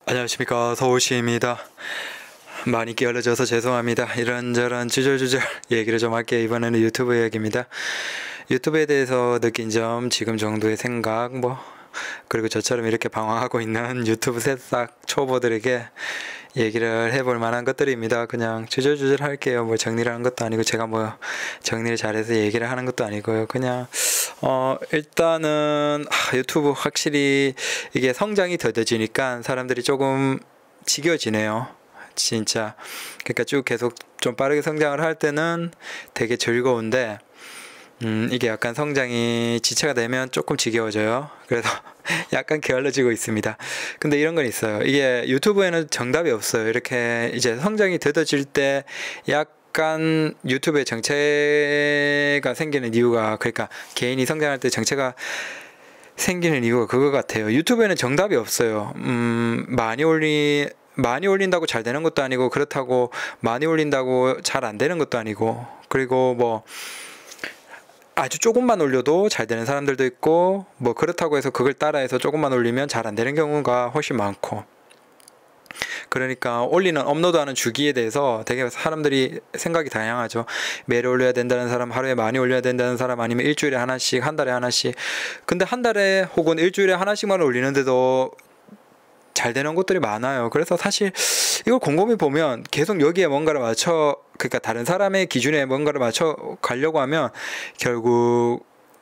안녕하십니까, 서울시입니다. 많이 게을러져서 죄송합니다. 이런저런 주절주절 얘기를 좀 할게요. 이번에는 유튜브 얘기입니다. 유튜브에 대해서 느낀 점, 지금 정도의 생각, 그리고 저처럼 이렇게 방황하고 있는 유튜브 새싹 초보들에게 얘기를 해볼 만한 것들입니다. 그냥 주절주절 할게요. 정리를 하는 것도 아니고, 제가 정리를 잘해서 얘기를 하는 것도 아니고요. 그냥 일단은 유튜브 확실히 이게 성장이 더뎌지니까 사람들이 조금 지겨워지네요. 진짜. 그러니까 쭉 계속 좀 빠르게 성장을 할 때는 되게 즐거운데, 이게 약간 성장이 지체가 되면 조금 지겨워져요. 그래서 약간 게을러지고 있습니다. 근데 이런 건 있어요. 이게 유튜브에는 정답이 없어요. 이렇게 이제 성장이 더뎌질 때 약간 유튜브에 정체가 생기는 이유가, 그러니까 개인이 성장할 때 정체가 생기는 이유가 그거 같아요. 유튜브에는 정답이 없어요. 많이 올린다고 잘 되는 것도 아니고, 그렇다고 많이 올린다고 잘 안 되는 것도 아니고, 그리고 아주 조금만 올려도 잘 되는 사람들도 있고, 그렇다고 해서 그걸 따라해서 조금만 올리면 잘 안 되는 경우가 훨씬 많고, 그러니까 업로드하는 주기에 대해서 되게 사람들이 생각이 다양하죠. 매일 올려야 된다는 사람, 하루에 많이 올려야 된다는 사람, 아니면 일주일에 하나씩, 한 달에 하나씩. 근데 한 달에 혹은 일주일에 하나씩만 올리는데도 잘 되는 곳들이 많아요. 그래서 사실 이걸 곰곰이 보면 계속 여기에 뭔가를 그러니까 다른 사람의 기준에 뭔가를 맞춰 가려고 하면 결국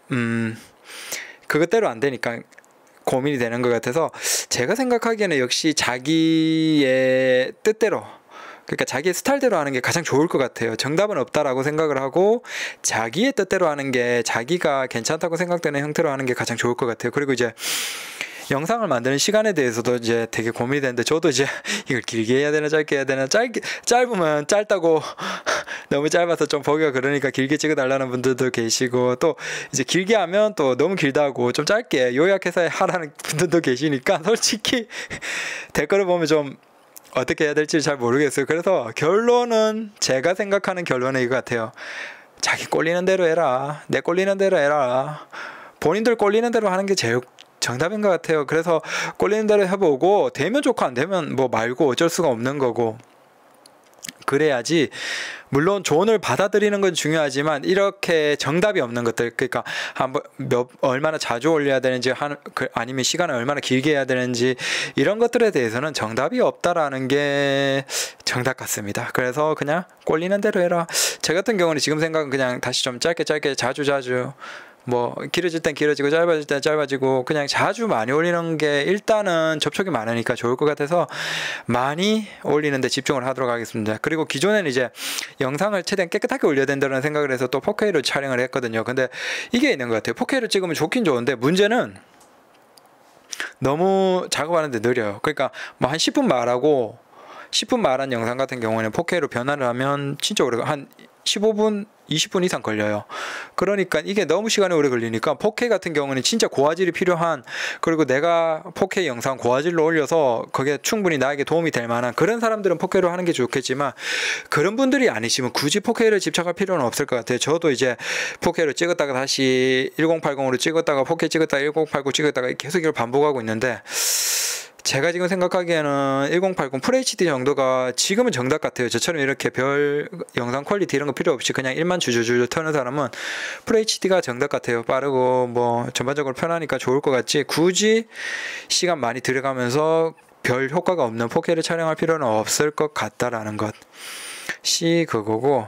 그것대로 안 되니까 고민이 되는 것 같아서, 제가 생각하기에는 역시 자기의 뜻대로, 그러니까 자기의 스타일대로 하는 게 가장 좋을 것 같아요. 정답은 없다라고 생각을 하고 자기의 뜻대로 하는 게, 자기가 괜찮다고 생각되는 형태로 하는 게 가장 좋을 것 같아요. 그리고 이제 영상을 만드는 시간에 대해서도 이제 되게 고민이 되는데, 저도 이제 이걸 길게 해야 되나 짧게 해야 되나, 짧으면 짧다고 너무 짧아서 좀 보기가 그러니까 길게 찍어달라는 분들도 계시고, 또 이제 길게 하면 또 너무 길다고 좀 짧게 요약해서 하라는 분들도 계시니까, 솔직히 댓글을 보면 좀 어떻게 해야 될지 잘 모르겠어요. 그래서 제가 생각하는 결론은 이거 같아요. 자기 꼴리는 대로 해라. 내 꼴리는 대로 해라. 본인들 꼴리는 대로 하는 게 제일 정답인 것 같아요. 그래서 꼴리는 대로 해보고, 되면 좋고 안 되면 말고 어쩔 수가 없는 거고, 그래야지. 물론 조언을 받아들이는 건 중요하지만, 이렇게 정답이 없는 것들, 그러니까 얼마나 자주 올려야 되는지, 아니면 시간을 얼마나 길게 해야 되는지, 이런 것들에 대해서는 정답이 없다라는 게 정답 같습니다. 그래서 그냥 꼴리는 대로 해라. 제 같은 경우는 지금 생각은 그냥 다시 좀 짧게 자주 길어질 땐 길어지고 짧아질 땐 짧아지고, 그냥 자주 많이 올리는 게 일단은 접촉이 많으니까 좋을 것 같아서 많이 올리는데 집중을 하도록 하겠습니다. 그리고 기존에는 이제 영상을 최대한 깨끗하게 올려야 된다는 생각을 해서 또 4K로 촬영을 했거든요. 근데 이게 있는 것 같아요. 4K로 찍으면 좋긴 좋은데, 문제는 너무 작업하는데 느려요. 그러니까 한 10분 말하고 10분 말한 영상 같은 경우에는 4K로 변화를 하면 진짜 오래, 한 15분, 20분 이상 걸려요. 그러니까 이게 너무 시간이 오래 걸리니까 4K 같은 경우는 진짜 고화질이 필요한, 그리고 내가 4K 영상 고화질로 올려서 그게 충분히 나에게 도움이 될 만한 그런 사람들은 4K로 하는 게 좋겠지만, 그런 분들이 아니시면 굳이 4K를 집착할 필요는 없을 것 같아요. 저도 이제 4K로 찍었다가 다시 1080으로 찍었다가 4K 찍었다가 1080 찍었다가 계속 이걸 반복하고 있는데, 제가 지금 생각하기에는 1080 FHD 정도가 지금은 정답 같아요. 저처럼 이렇게 별 영상 퀄리티 이런 거 필요 없이 그냥 1만 주주주 터는 사람은 FHD가 정답 같아요. 빠르고 전반적으로 편하니까 좋을 것 같지, 굳이 시간 많이 들어가면서 별 효과가 없는 4K를 촬영할 필요는 없을 것 같다라는 것이 그거고,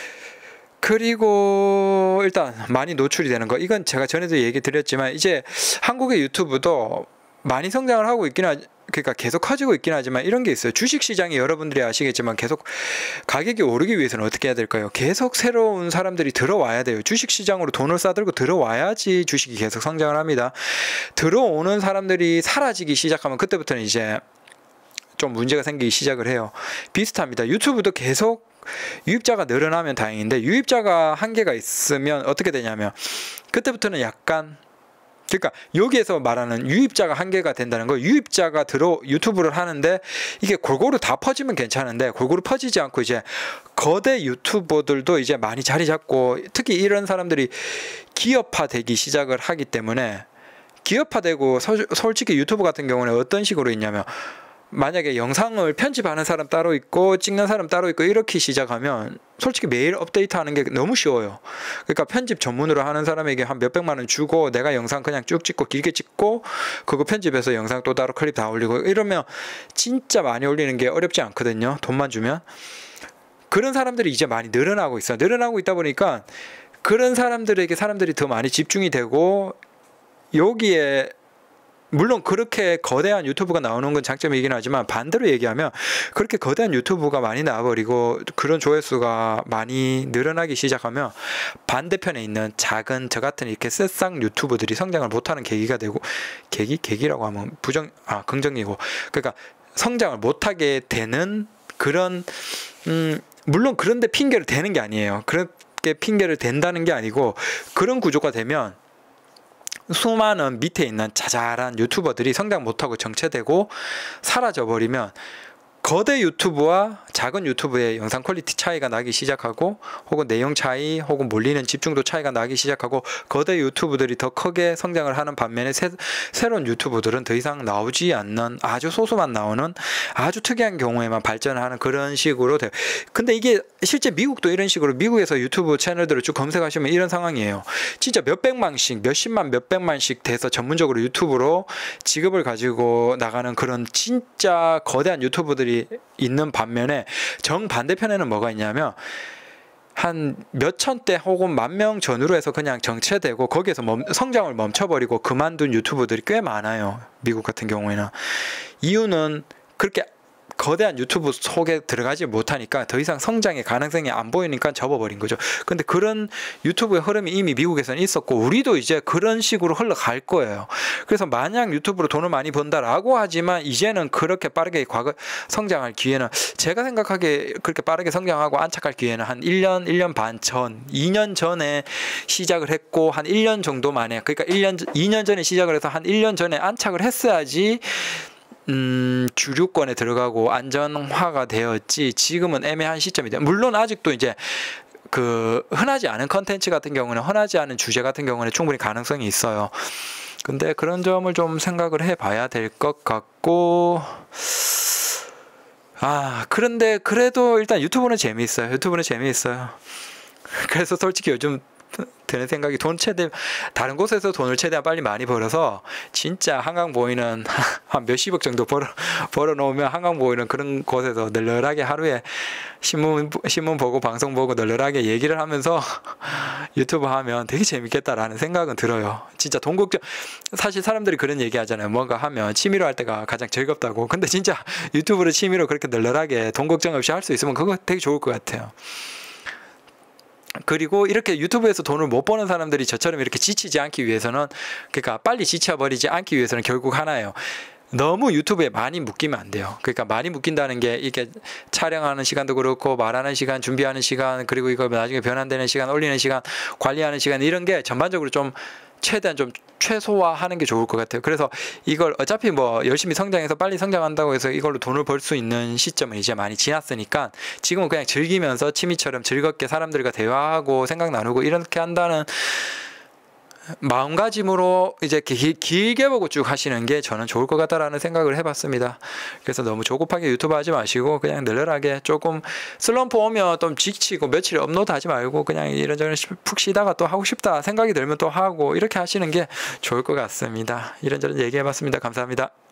그리고 일단 많이 노출이 되는 거, 이건 제가 전에도 얘기 드렸지만, 이제 한국의 유튜브도 많이 성장을 하고 그러니까 계속 커지고 있긴 하지만, 이런 게 있어요. 주식시장이 여러분들이 아시겠지만 계속 가격이 오르기 위해서는 어떻게 해야 될까요? 계속 새로운 사람들이 들어와야 돼요. 주식시장으로 돈을 싸들고 들어와야지 주식이 계속 성장을 합니다. 들어오는 사람들이 사라지기 시작하면 그때부터는 이제 좀 문제가 생기기 시작을 해요. 비슷합니다. 유튜브도 계속 유입자가 늘어나면 다행인데, 유입자가 한계가 있으면 어떻게 되냐면, 그때부터는 약간, 그러니까 여기에서 말하는 유입자가 한계가 된다는 거, 유입자가 유튜브를 하는데 이게 골고루 다 퍼지면 괜찮은데, 골고루 퍼지지 않고 이제 거대 유튜버들도 이제 많이 자리 잡고, 특히 이런 사람들이 기업화되기 시작을 하기 때문에, 기업화되고, 솔직히 유튜브 같은 경우는 어떤 식으로 있냐면, 만약에 영상을 편집하는 사람 따로 있고 찍는 사람 따로 있고 이렇게 시작하면 솔직히 매일 업데이트하는 게 너무 쉬워요. 그러니까 편집 전문으로 하는 사람에게 한 몇백만 원 주고 내가 영상 그냥 쭉 찍고 길게 찍고 그거 편집해서 영상 또 따로 클립 다 올리고 이러면 진짜 많이 올리는 게 어렵지 않거든요. 돈만 주면. 그런 사람들이 이제 많이 늘어나고 있어요. 늘어나고 있다 보니까 그런 사람들에게 사람들이 더 많이 집중이 되고 여기에 물론 그렇게 거대한 유튜브가 나오는 건 장점이긴 하지만 반대로 얘기하면 그렇게 거대한 유튜브가 많이 나와버리고 그런 조회수가 많이 늘어나기 시작하면 반대편에 있는 작은 저 같은 이렇게 새싹 유튜브들이 성장을 못하는 계기가 되고 계기라고 하면 긍정이고 그러니까 성장을 못하게 되는 그런 물론 그런데 핑계를 대는 게 아니에요. 그렇게 핑계를 댄다는 게 아니고 그런 구조가 되면 수많은 밑에 있는 자잘한 유튜버들이 성장 못하고 정체되고 사라져버리면 거대 유튜브와 작은 유튜브의 영상 퀄리티 차이가 나기 시작하고 혹은 내용 차이 혹은 몰리는 집중도 차이가 나기 시작하고 거대 유튜브들이 더 크게 성장을 하는 반면에 새로운 유튜브들은 더 이상 나오지 않는 아주 소수만 나오는 아주 특이한 경우에만 발전하는 그런 식으로 돼요. 근데 이게 실제 미국도 이런 식으로 미국에서 유튜브 채널들을 쭉 검색하시면 이런 상황이에요. 진짜 몇백만씩 몇십만 몇백만씩 돼서 전문적으로 유튜브로 직업을 가지고 나가는 그런 진짜 거대한 유튜브들이 있는 반면에 정반대편에는 뭐가 있냐면 한 몇천 대 혹은 만 명 전후로 해서 그냥 정체되고 거기에서 성장을 멈춰버리고 그만둔 유튜브들이 꽤 많아요. 미국 같은 경우에는. 이유는 그렇게 거대한 유튜브 속에 들어가지 못하니까 더 이상 성장의 가능성이 안 보이니까 접어버린 거죠. 근데 그런 유튜브의 흐름이 이미 미국에서는 있었고 우리도 이제 그런 식으로 흘러갈 거예요. 그래서 만약 유튜브로 돈을 많이 번다라고 하지만 이제는 그렇게 빠르게 성장할 기회는 제가 생각하기에 그렇게 빠르게 성장하고 안착할 기회는 한 1년 반 전, 2년 전에 시작을 했고 한 1년 정도 만에 그러니까 2년 전에 시작을 해서 한 1년 전에 안착을 했어야지 주류권에 들어가고 안전화가 되었지 지금은 애매한 시점이다. 물론 아직도 이제 그 흔하지 않은 컨텐츠 같은 경우는 흔하지 않은 주제 같은 경우는 충분히 가능성이 있어요. 근데 그런 점을 좀 생각을 해봐야 될 것 같고 그런데 그래도 일단 유튜브는 재미있어요. 그래서 솔직히 요즘 드는 생각이 다른 곳에서 돈을 최대한 빨리 많이 벌어서 진짜 한강 보이는 한 몇십억 정도 벌어 놓으면 한강 보이는 그런 곳에서 널널하게 하루에 신문 보고 방송 보고 널널하게 얘기를 하면서 유튜브 하면 되게 재밌겠다라는 생각은 들어요. 진짜 돈 걱정 사실 사람들이 그런 얘기 하잖아요. 뭔가 하면 취미로 할 때가 가장 즐겁다고. 근데 진짜 유튜브를 취미로 그렇게 널널하게 돈 걱정 없이 할 수 있으면 그거 되게 좋을 것 같아요. 그리고 이렇게 유튜브에서 돈을 못 버는 사람들이 저처럼 이렇게 지치지 않기 위해서는 그러니까 빨리 지쳐버리지 않기 위해서는 결국 하나예요. 너무 유튜브에 많이 묶이면 안 돼요. 그러니까 많이 묶인다는 게 이게 촬영하는 시간도 그렇고 말하는 시간, 준비하는 시간, 그리고 이거 나중에 변환되는 시간, 올리는 시간, 관리하는 시간 이런 게 전반적으로 좀 최대한 좀 최소화하는 게 좋을 것 같아요. 그래서 이걸 어차피 뭐 열심히 성장해서 빨리 성장한다고 해서 이걸로 돈을 벌 수 있는 시점은 이제 많이 지났으니까 지금은 그냥 즐기면서 취미처럼 즐겁게 사람들과 대화하고 생각 나누고 이렇게 한다는 마음가짐으로 이제 길게 보고 쭉 하시는 게 저는 좋을 것 같다라는 생각을 해봤습니다. 그래서 너무 조급하게 유튜브 하지 마시고 그냥 널널하게 조금 슬럼프 오면 좀 지치고 며칠 업로드 하지 말고 그냥 이런저런 푹 쉬다가 또 하고 싶다 생각이 들면 또 하고 이렇게 하시는 게 좋을 것 같습니다. 이런저런 얘기해봤습니다. 감사합니다.